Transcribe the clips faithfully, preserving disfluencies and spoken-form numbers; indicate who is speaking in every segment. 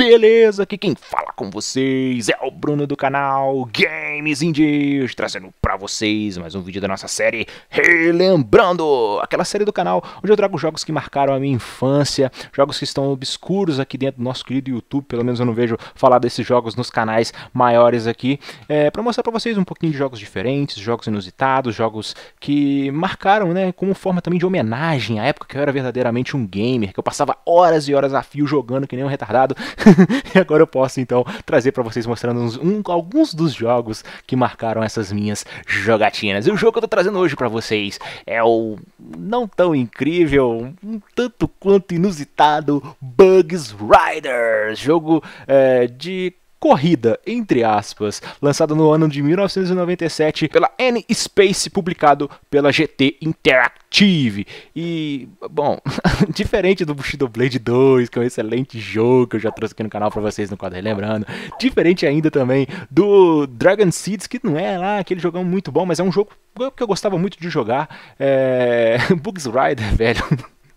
Speaker 1: Beleza? Aqui quem fala com vocês é o Bruno do canal Games Indies, trazendo pra vocês mais um vídeo da nossa série Relembrando, aquela série do canal onde eu trago jogos que marcaram a minha infância, jogos que estão obscuros aqui dentro do nosso querido YouTube, pelo menos eu não vejo falar desses jogos nos canais maiores aqui, é, pra mostrar pra vocês um pouquinho de jogos diferentes, jogos inusitados, jogos que marcaram, né, como forma também de homenagem à época que eu era verdadeiramente um gamer, que eu passava horas e horas a fio jogando que nem um retardado. E agora eu posso então trazer para vocês mostrando uns, um, alguns dos jogos que marcaram essas minhas jogatinas. E o jogo que eu tô trazendo hoje para vocês é o não tão incrível, um tanto quanto inusitado Bugs Riders, jogo é, de corrida, entre aspas, lançado no ano de mil novecentos e noventa e sete pela N-Space, publicado pela G T Interactive. E, bom, diferente do Bushido Blade dois, que é um excelente jogo que eu já trouxe aqui no canal pra vocês no quadro Relembrando, diferente ainda também do Dragon Seeds, que não é lá aquele jogão muito bom, mas é um jogo que eu gostava muito de jogar, é... Bugs Riders, velho.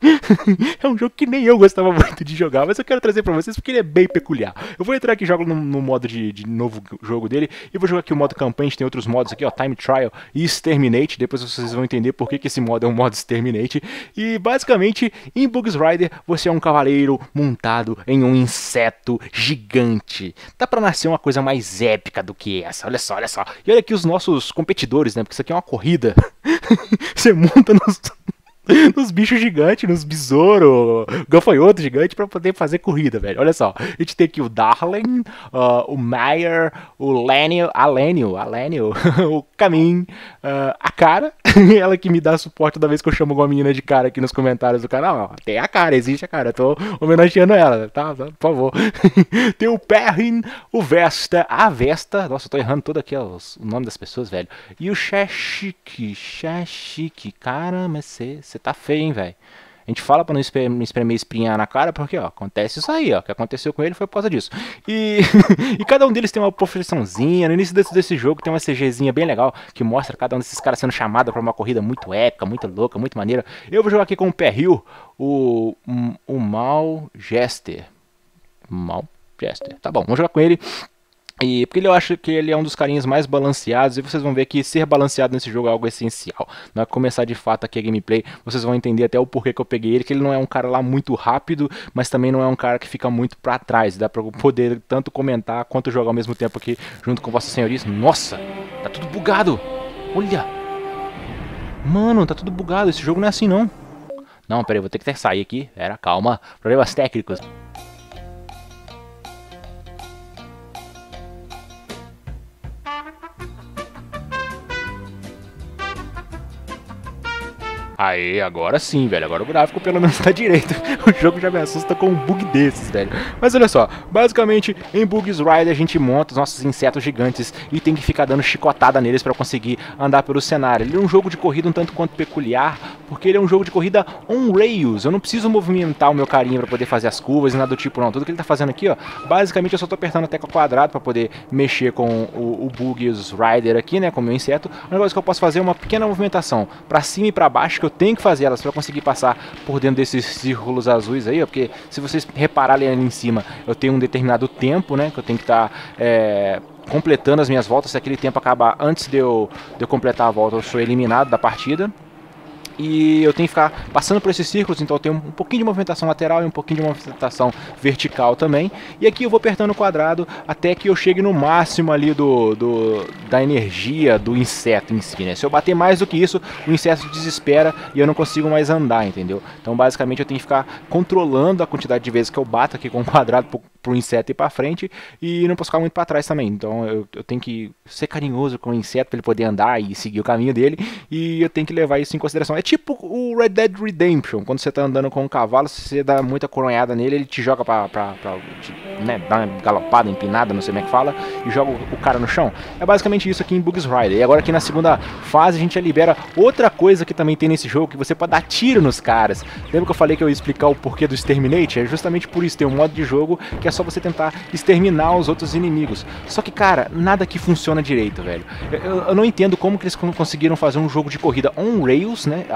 Speaker 1: É um jogo que nem eu gostava muito de jogar, mas eu quero trazer pra vocês porque ele é bem peculiar. Eu vou entrar aqui e jogo no, no modo de, de novo jogo dele, e vou jogar aqui o modo campanha. A gente tem outros modos aqui, ó, Time Trial e Exterminate. Depois vocês vão entender por que, que esse modo é um modo Exterminate. E basicamente, em Bugs Riders, você é um cavaleiro montado em um inseto gigante. Dá pra nascer uma coisa mais épica do que essa, olha só, olha só. E olha aqui os nossos competidores, né, porque isso aqui é uma corrida. Você monta nos... nos bichos gigantes, nos besouros, gafanhoto gigante pra poder fazer corrida, velho. Olha só, a gente tem aqui o Darling, uh, o Meyer, o Lenio, a Lenio, a Lenio, o Camin, uh, a Cara, ela que me dá suporte toda vez que eu chamo alguma menina de Cara aqui nos comentários do canal. Ó, tem a Cara, existe a Cara, eu tô homenageando ela, tá? Por favor. Tem o Perrin, o Vesta, a Vesta, nossa, eu tô errando todo aqui ó, o nome das pessoas, velho. E o Shashik, Shashik, cara, mas você... Você tá feio, hein, velho? A gente fala pra não espremer, espremer espinha na cara, porque, ó, acontece isso aí, ó. O que aconteceu com ele foi por causa disso. E, e cada um deles tem uma profissãozinha. No início desse, desse jogo tem uma CGzinha bem legal, que mostra cada um desses caras sendo chamado pra uma corrida muito épica, muito louca, muito maneira. Eu vou jogar aqui com o Perril, o, o, o Mal Jester. Mal Jester. Tá bom, vamos jogar com ele. E porque eu acho que ele é um dos carinhas mais balanceados, e vocês vão ver que ser balanceado nesse jogo é algo essencial. Na hora que começar de fato aqui a gameplay, vocês vão entender até o porquê que eu peguei ele, que ele não é um cara lá muito rápido, mas também não é um cara que fica muito pra trás. Dá pra poder tanto comentar quanto jogar ao mesmo tempo aqui junto com Vossa Senhoria. Nossa, tá tudo bugado. Olha. Mano, tá tudo bugado, esse jogo não é assim não. Não, peraí, vou ter que sair aqui. Pera, calma, problemas técnicos. Aê, agora sim, velho, agora o gráfico pelo menos tá direito. O jogo já me assusta com um bug desses, velho. Mas olha só, basicamente em Bugs Riders a gente monta os nossos insetos gigantes e tem que ficar dando chicotada neles pra conseguir andar pelo cenário. Ele é um jogo de corrida um tanto quanto peculiar, porque ele é um jogo de corrida on rails. Eu não preciso movimentar o meu carinha pra poder fazer as curvas e nada do tipo não. Tudo que ele tá fazendo aqui, ó, basicamente eu só tô apertando a tecla quadrado pra poder mexer com o, o Bugs Rider aqui, né, com o meu inseto. A única coisa que eu posso fazer é uma pequena movimentação pra cima e pra baixo, que eu tenho que fazer elas para conseguir passar por dentro desses círculos azuis aí, ó, porque se vocês repararem ali em cima, eu tenho um determinado tempo, né, que eu tenho que estar tá, é, completando as minhas voltas. Se aquele tempo acabar antes de eu, de eu completar a volta, eu sou eliminado da partida. E eu tenho que ficar passando por esses círculos, então eu tenho um pouquinho de movimentação lateral e um pouquinho de movimentação vertical também. E aqui eu vou apertando o quadrado até que eu chegue no máximo ali do, do, da energia do inseto em si, né? Se eu bater mais do que isso, o inseto desespera e eu não consigo mais andar, entendeu? Então basicamente eu tenho que ficar controlando a quantidade de vezes que eu bato aqui com o quadrado pro, pro inseto ir pra frente, e não posso ficar muito pra trás também. Então eu, eu tenho que ser carinhoso com o inseto para ele poder andar e seguir o caminho dele, e eu tenho que levar isso em consideração. É tipo o Red Dead Redemption, quando você tá andando com um cavalo, se você dá muita coronhada nele, ele te joga pra, pra, pra te, né, dar uma galopada, empinada, não sei como é que fala, e joga o, o cara no chão. É basicamente isso aqui em Bugs Riders. E agora aqui na segunda fase a gente já libera outra coisa que também tem nesse jogo, que você pode dar tiro nos caras. Lembra que eu falei que eu ia explicar o porquê do Exterminate? É justamente por isso, tem um modo de jogo que é só você tentar exterminar os outros inimigos. Só que, cara, nada que funciona direito, velho. Eu, eu não entendo como que eles conseguiram fazer um jogo de corrida on rails, né?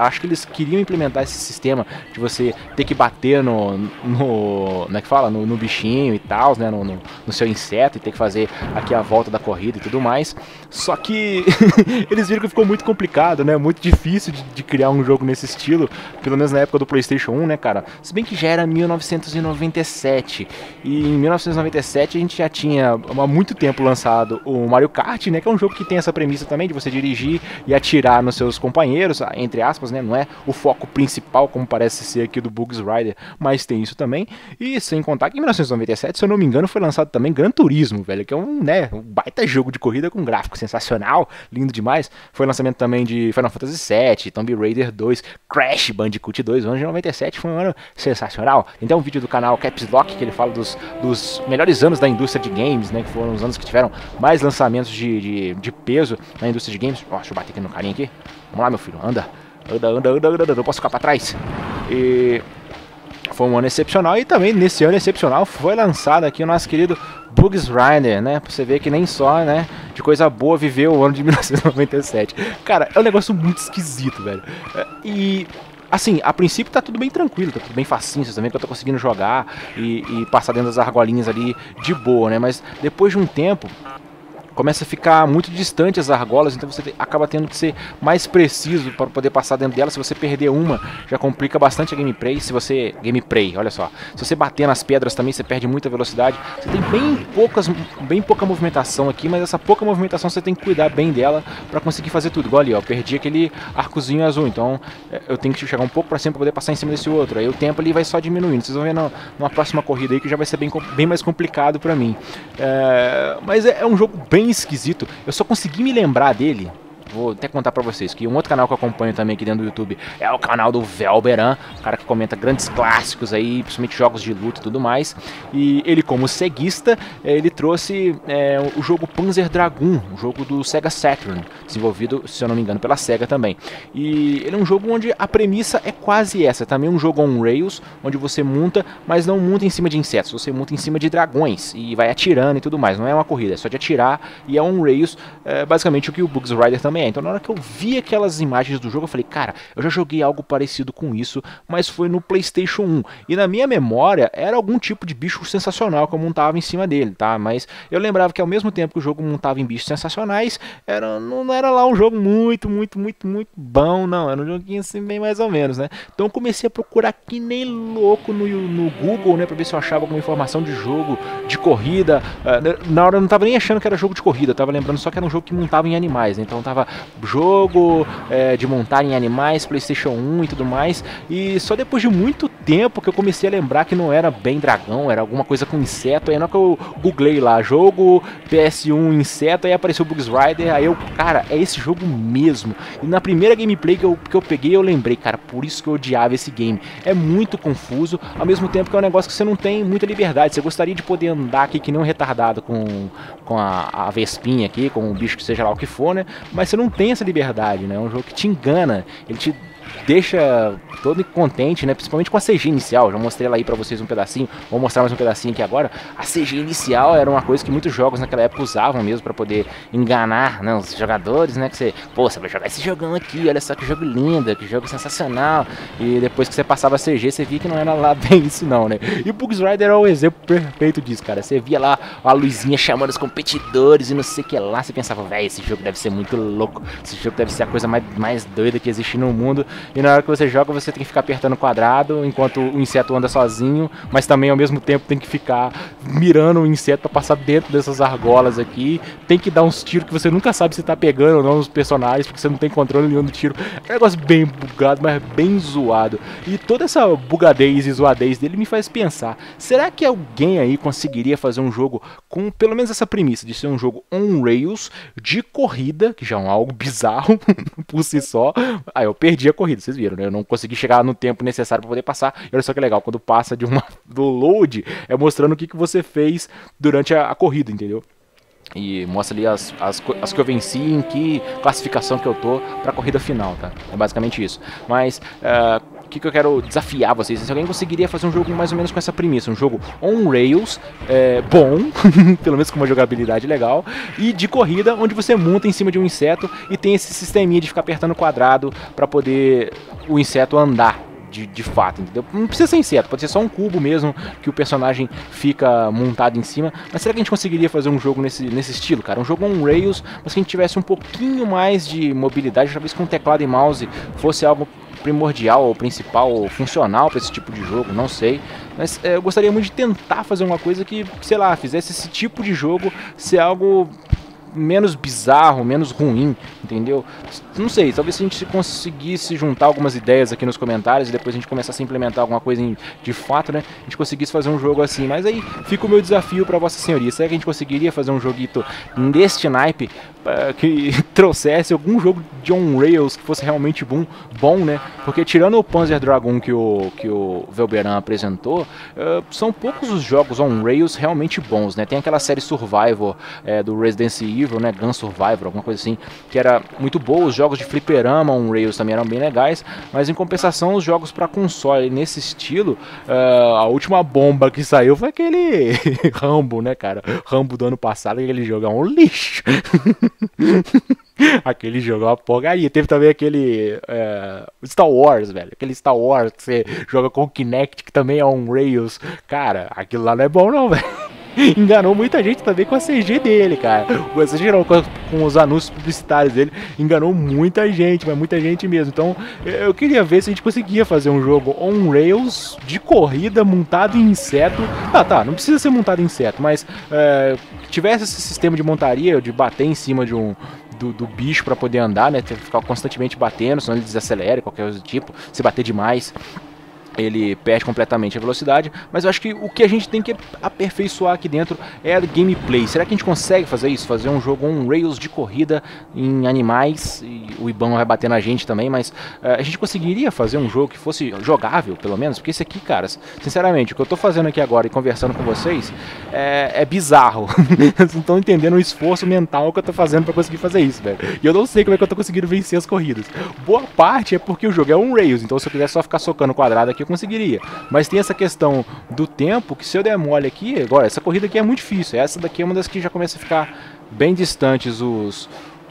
Speaker 1: acho que eles queriam implementar esse sistema de você ter que bater no, no como é que fala, no, no bichinho e tal, né, no, no, no seu inseto, e ter que fazer aqui a volta da corrida e tudo mais. Só que eles viram que ficou muito complicado, né, muito difícil de, de criar um jogo nesse estilo, pelo menos na época do PlayStation um, né, cara. Se bem que já era mil novecentos e noventa e sete, e em mil novecentos e noventa e sete a gente já tinha há muito tempo lançado o Mario Kart, né, que é um jogo que tem essa premissa também de você dirigir e atirar nos seus companheiros, entre aspas, né, não é o foco principal como parece ser aqui do Bugs Rider, mas tem isso também. E sem contar que em mil novecentos e noventa e sete, se eu não me engano, foi lançado também Gran Turismo, velho, que é um, né, um baita jogo de corrida com gráfico sensacional, lindo demais. Foi lançamento também de Final Fantasy sete, Tomb Raider dois, Crash Bandicoot dois. O ano de noventa e sete foi um ano sensacional. Tem um vídeo do canal Caps Lock que ele fala dos, dos melhores anos da indústria de games, né, que foram os anos que tiveram mais lançamentos de, de, de peso na indústria de games. Ó, deixa eu bater aqui no carinha aqui. Vamos lá, meu filho, anda, anda, anda, anda, anda, anda. Não posso ficar pra trás. E foi um ano excepcional, e também nesse ano excepcional foi lançado aqui o nosso querido Bugs Rider, né? Pra você ver que nem só, né, de coisa boa viveu o ano de mil novecentos e noventa e sete. Cara, é um negócio muito esquisito, velho. E assim, a princípio tá tudo bem tranquilo, tá tudo bem facinho, vocês também que eu tô conseguindo jogar e, e passar dentro das argolinhas ali de boa, né? Mas depois de um tempo começa a ficar muito distante as argolas, então você acaba tendo que ser mais preciso para poder passar dentro dela. Se você perder uma, já complica bastante a gameplay. Se você... gameplay, olha só. Se você bater nas pedras também, você perde muita velocidade. Você tem bem poucas, bem pouca movimentação aqui, mas essa pouca movimentação você tem que cuidar bem dela para conseguir fazer tudo. Igual ali, ó, eu perdi aquele arcozinho azul, então eu tenho que chegar um pouco para cima para poder passar em cima desse outro. Aí o tempo ali vai só diminuindo. Vocês vão ver na, numa próxima corrida aí que já vai ser bem, bem mais complicado para mim. É, mas é, é um jogo bem esquisito. Eu só consegui me lembrar dele. Vou até contar pra vocês que um outro canal que eu acompanho também aqui dentro do YouTube é o canal do Velberan, um cara que comenta grandes clássicos aí, principalmente jogos de luta e tudo mais. E ele, como ceguista, ele trouxe é, o jogo Panzer Dragoon, um jogo do Sega Saturn, desenvolvido, se eu não me engano, pela Sega também. E ele é um jogo onde a premissa é quase essa, também um jogo on rails, onde você monta, mas não monta em cima de insetos, você monta em cima de dragões e vai atirando e tudo mais. Não é uma corrida, é só de atirar e é on rails, é basicamente o que o Bugs Rider também é. Então na hora que eu vi aquelas imagens do jogo eu falei, cara, eu já joguei algo parecido com isso, mas foi no PlayStation um, e na minha memória era algum tipo de bicho sensacional que eu montava em cima dele, tá? Mas eu lembrava que ao mesmo tempo que o jogo montava em bichos sensacionais, era, não era lá um jogo muito, muito, muito, muito bom, não, era um joguinho assim bem mais ou menos, né? Então eu comecei a procurar que nem louco no, no Google, né, pra ver se eu achava alguma informação de jogo, de corrida. Na hora eu não tava nem achando que era jogo de corrida, eu tava lembrando só que era um jogo que montava em animais, né? Então eu tava jogo é, de montar em animais, PlayStation um e tudo mais, e só depois de muito tempo que eu comecei a lembrar que não era bem dragão, era alguma coisa com inseto. Aí na hora que eu googlei lá, jogo P S um inseto, aí apareceu o Bugs Rider, aí eu, cara, é esse jogo mesmo. E na primeira gameplay que eu, que eu peguei, eu lembrei, cara, por isso que eu odiava esse game. É muito confuso, ao mesmo tempo que é um negócio que você não tem muita liberdade. Você gostaria de poder andar aqui que nem um retardado com, com a, a vespinha aqui, com o bicho que seja lá o que for, né? Mas você não tem essa liberdade, né? É um jogo que te engana, ele te deixa todo contente, né? Principalmente com a C G inicial. Já mostrei lá aí pra vocês um pedacinho, vou mostrar mais um pedacinho aqui agora. A C G inicial era uma coisa que muitos jogos naquela época usavam mesmo pra poder enganar, né, os jogadores, né? Que você, pô, você vai jogar esse jogão aqui, olha só que jogo lindo, que jogo sensacional. E depois que você passava a C G, você via que não era lá bem isso não, né? E o Bugs Rider é o exemplo perfeito disso, cara. Você via lá a luzinha chamando os competidores e não sei o que lá, você pensava, velho, esse jogo deve ser muito louco, esse jogo deve ser a coisa mais, mais doida que existe no mundo. E na hora que você joga, você tem que ficar apertando o quadrado enquanto o inseto anda sozinho, mas também ao mesmo tempo tem que ficar mirando o inseto para passar dentro dessas argolas aqui. Tem que dar uns tiros que você nunca sabe se tá pegando ou não os personagens, porque você não tem controle nenhum do tiro. É um negócio bem bugado, mas bem zoado. E toda essa bugadez e zoadez dele me faz pensar, será que alguém aí conseguiria fazer um jogo com pelo menos essa premissa de ser um jogo on rails de corrida, que já é algo bizarro por si só. Aí eu perdi a corrida, vocês viram, né? Eu não consegui chegar no tempo necessário para poder passar. E olha só que legal, quando passa de uma, do load, é mostrando o que, que você fez durante a, a corrida, entendeu? E mostra ali as, as, as que eu venci, em que classificação que eu tô pra corrida final, tá? É basicamente isso. Mas, uh, que, que eu quero desafiar vocês. Se alguém conseguiria fazer um jogo mais ou menos com essa premissa, um jogo on-rails, é, bom, pelo menos com uma jogabilidade legal, e de corrida, onde você monta em cima de um inseto e tem esse sisteminha de ficar apertando o quadrado para poder o inseto andar. De, de fato, entendeu? Não precisa ser inseto, pode ser só um cubo mesmo que o personagem fica montado em cima. Mas será que a gente conseguiria fazer um jogo nesse, nesse estilo, cara? Um jogo on rails, mas que a gente tivesse um pouquinho mais de mobilidade, talvez com teclado e mouse fosse algo primordial, ou principal, ou funcional para esse tipo de jogo, não sei. Mas é, eu gostaria muito de tentar fazer uma coisa que, sei lá, fizesse esse tipo de jogo ser algo menos bizarro, menos ruim, entendeu? Não sei, talvez se a gente conseguisse juntar algumas ideias aqui nos comentários e depois a gente começasse a implementar alguma coisa em, de fato, né? A gente conseguisse fazer um jogo assim, mas aí fica o meu desafio para Vossa Senhoria. Será que a gente conseguiria fazer um joguito deste naipe uh, que trouxesse algum jogo de on-rails que fosse realmente bom, bom, né? Porque tirando o Panzer Dragoon que o, que o Velberan apresentou, uh, são poucos os jogos on-rails realmente bons, né? Tem aquela série Survivor é, do Resident Evil, né? Gun Survivor, alguma coisa assim, que era muito boa. Os jogos de fliperama on-rails também eram bem legais, mas em compensação os jogos para console nesse estilo, uh, a última bomba que saiu foi aquele Rambo, né, cara? Rambo do ano passado, aquele jogo é um lixo. Aquele jogo é uma porcaria. Teve também aquele uh, Star Wars, velho. Aquele Star Wars que você joga com o Kinect, que também é on-rails. Cara, aquilo lá não é bom não, velho. Enganou muita gente também com a C G dele, cara. Você gerou com, com os anúncios publicitários dele, enganou muita gente, mas muita gente mesmo. Então, eu queria ver se a gente conseguia fazer um jogo on-rails de corrida montado em inseto. Ah, tá, não precisa ser montado em inseto, mas é, tivesse esse sistema de montaria, de bater em cima de um... Do, do bicho para poder andar, né? Ter que ficar constantemente batendo, senão ele desacelera, qualquer coisa do tipo. Se bater demais, ele perde completamente a velocidade. Mas eu acho que o que a gente tem que aperfeiçoar aqui dentro é a gameplay. Será que a gente consegue fazer isso? Fazer um jogo on rails de corrida em animais? E o Ibama vai bater na gente também, mas uh, a gente conseguiria fazer um jogo que fosse jogável, pelo menos? Porque esse aqui, caras, sinceramente, o que eu tô fazendo aqui agora e conversando com vocês é, é bizarro. Vocês não estão entendendo o esforço mental que eu tô fazendo pra conseguir fazer isso, velho. E eu não sei como é que eu tô conseguindo vencer as corridas. Boa parte é porque o jogo é on rails, então se eu quisesse só ficar socando quadrado aqui, eu conseguiria. Mas tem essa questão do tempo, que se eu der mole aqui, agora, essa corrida aqui é muito difícil. Essa daqui é uma das que já começa a ficar bem distantes os,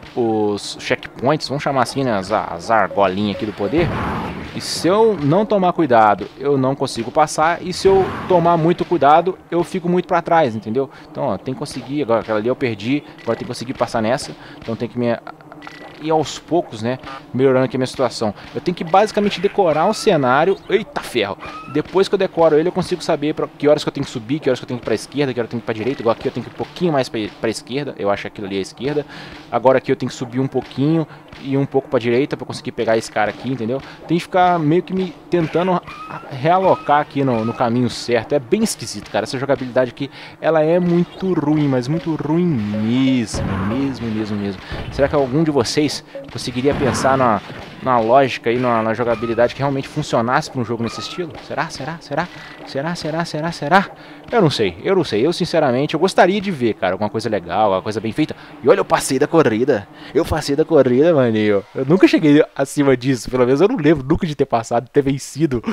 Speaker 1: os checkpoints, vamos chamar assim, né, as, as argolinhas aqui do poder. E se eu não tomar cuidado, eu não consigo passar. E se eu tomar muito cuidado, eu fico muito para trás, entendeu? Então, ó, tem que conseguir, agora aquela ali eu perdi, agora tem que conseguir passar nessa. Então tem que me... E aos poucos, né, melhorando aqui a minha situação. Eu tenho que basicamente decorar um cenário. Eita ferro! Depois que eu decoro ele, eu consigo saber pra que horas que eu tenho que subir, que horas que eu tenho que ir pra esquerda, que horas que eu tenho que ir pra direita. Igual aqui eu tenho que ir um pouquinho mais pra, pra esquerda. Eu acho que aquilo ali é a esquerda. Agora aqui eu tenho que subir um pouquinho e um pouco pra direita pra conseguir pegar esse cara aqui, entendeu? Tem que ficar meio que me tentando realocar aqui no, no caminho certo. É bem esquisito, cara. Essa jogabilidade aqui, ela é muito ruim, mas muito ruim mesmo, mesmo, mesmo, mesmo. Será que algum de vocês conseguiria pensar na, na lógica e na, na jogabilidade que realmente funcionasse para um jogo nesse estilo? Será? Será? Será? Será? Será? Será? Será? Eu não sei, eu não sei. Eu sinceramente, eu gostaria de ver, cara, alguma coisa legal, alguma coisa bem feita. E olha, eu passei da corrida. Eu passei da corrida, maninho. Eu nunca cheguei acima disso, pelo menos eu não lembro nunca de ter passado, de ter vencido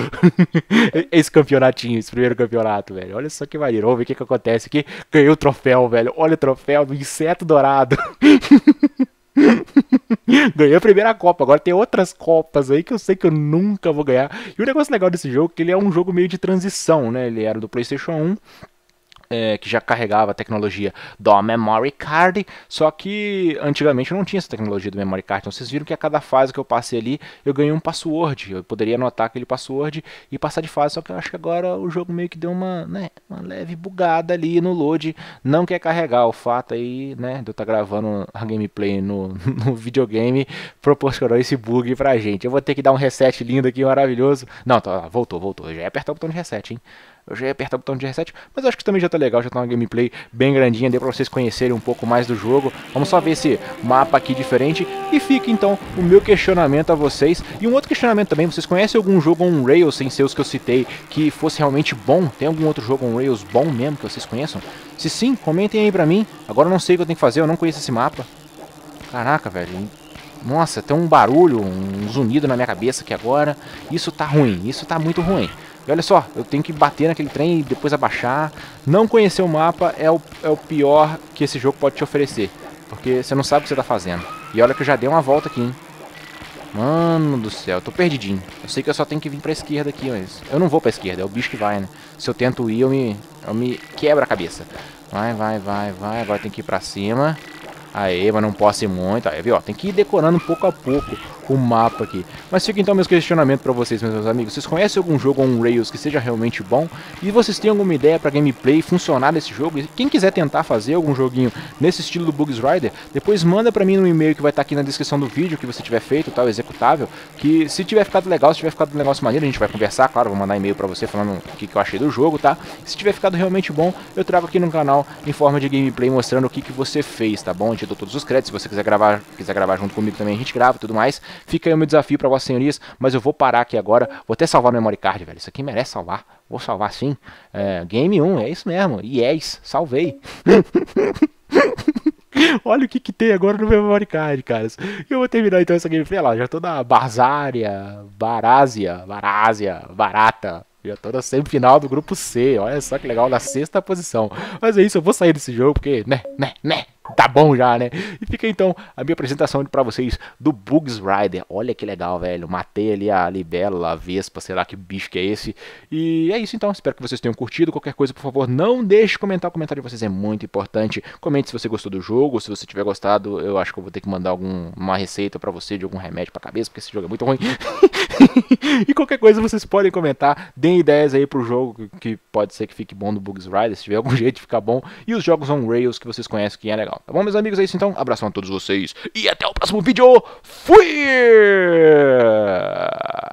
Speaker 1: esse campeonatinho, esse primeiro campeonato, velho. Olha só que maneiro. Vamos ver o que que acontece aqui. Ganhei o troféu, velho. Olha o troféu do inseto dourado. Ganhei a primeira Copa, agora tem outras Copas aí que eu sei que eu nunca vou ganhar. E o negócio legal desse jogo é que ele é um jogo meio de transição, né? Ele era do PlayStation um, é, que já carregava a tecnologia do Memory Card, só que antigamente eu não tinha essa tecnologia do Memory Card. Então vocês viram que a cada fase que eu passei ali, eu ganhei um password. Eu poderia anotar aquele password e passar de fase, só que eu acho que agora o jogo meio que deu uma, né, uma leve bugada ali no load, não quer carregar. O fato aí, né, de eu estar gravando a gameplay no, no videogame proporcionou esse bug pra gente. Eu vou ter que dar um reset lindo aqui, maravilhoso. Não, tá, voltou, voltou. Eu já ia apertar o botão de reset, hein. Eu já ia apertar o botão de reset, mas eu acho que também já tá legal, já tá uma gameplay bem grandinha, deu pra vocês conhecerem um pouco mais do jogo. Vamos só ver esse mapa aqui diferente e fica então o meu questionamento a vocês. E um outro questionamento também, vocês conhecem algum jogo on rails sem ser os que eu citei que fosse realmente bom? Tem algum outro jogo on rails bom mesmo que vocês conheçam? Se sim, comentem aí pra mim. Agora eu não sei o que eu tenho que fazer, eu não conheço esse mapa. Caraca, velho. Nossa, tem um barulho, um zunido na minha cabeça aqui agora. Isso tá ruim, isso tá muito ruim. E olha só, eu tenho que bater naquele trem e depois abaixar. Não conhecer o mapa é o, é o pior que esse jogo pode te oferecer. Porque você não sabe o que você tá fazendo. E olha que eu já dei uma volta aqui, hein. Mano do céu, eu tô perdidinho. Eu sei que eu só tenho que vir pra esquerda aqui, mas eu não vou pra esquerda, é o bicho que vai, né? Se eu tento ir, eu me, eu me quebro a cabeça. Vai, vai, vai, vai. Agora tem que ir pra cima. Aê, mas não posso ir muito. Aí, viu? Tem que ir decorando pouco a pouco o mapa aqui. Mas fica então meus questionamentos pra vocês, meus amigos. Vocês conhecem algum jogo on Rails que seja realmente bom? E vocês têm alguma ideia pra gameplay funcionar nesse jogo? E quem quiser tentar fazer algum joguinho nesse estilo do Bugs Rider, depois manda pra mim no e-mail que vai estar aqui na descrição do vídeo que você tiver feito, tal, executável. Que se tiver ficado legal, se tiver ficado um negócio maneiro, a gente vai conversar, claro, vou mandar e-mail pra você falando o que, que eu achei do jogo, tá? Se tiver ficado realmente bom, eu trago aqui no canal em forma de gameplay mostrando o que, que você fez, tá bom? Eu te dou todos os créditos, se você quiser gravar, quiser gravar junto comigo também, a gente grava e tudo mais. Fica aí o meu desafio pra vossas senhorias, mas eu vou parar aqui agora, vou até salvar no memory card, velho, isso aqui merece salvar, vou salvar sim. É, Game um, é isso mesmo, yes, salvei. Olha o que que tem agora no meu memory card, caras. Eu vou terminar então essa gameplay lá, já tô na Barzária, Barásia, Barásia, Barata. Já tô na semifinal do grupo C, olha só que legal, na sexta posição. Mas é isso, eu vou sair desse jogo porque, né, né, né, tá bom já, né? E fica então a minha apresentação pra vocês do Bugs Rider. Olha que legal, velho. Matei ali a libélula, a vespa, sei lá que bicho que é esse. E é isso então, espero que vocês tenham curtido. Qualquer coisa, por favor, não deixe de comentar. O comentário de vocês é muito importante. Comente se você gostou do jogo, se você tiver gostado, eu acho que eu vou ter que mandar alguma receita pra você de algum remédio pra cabeça, porque esse jogo é muito ruim. E qualquer coisa vocês podem comentar, deem ideias aí pro jogo que pode ser que fique bom do Bugs Rider, se tiver algum jeito de ficar bom, e os jogos on Rails que vocês conhecem que é legal, tá bom, meus amigos? É isso então, abração a todos vocês e até o próximo vídeo, fui!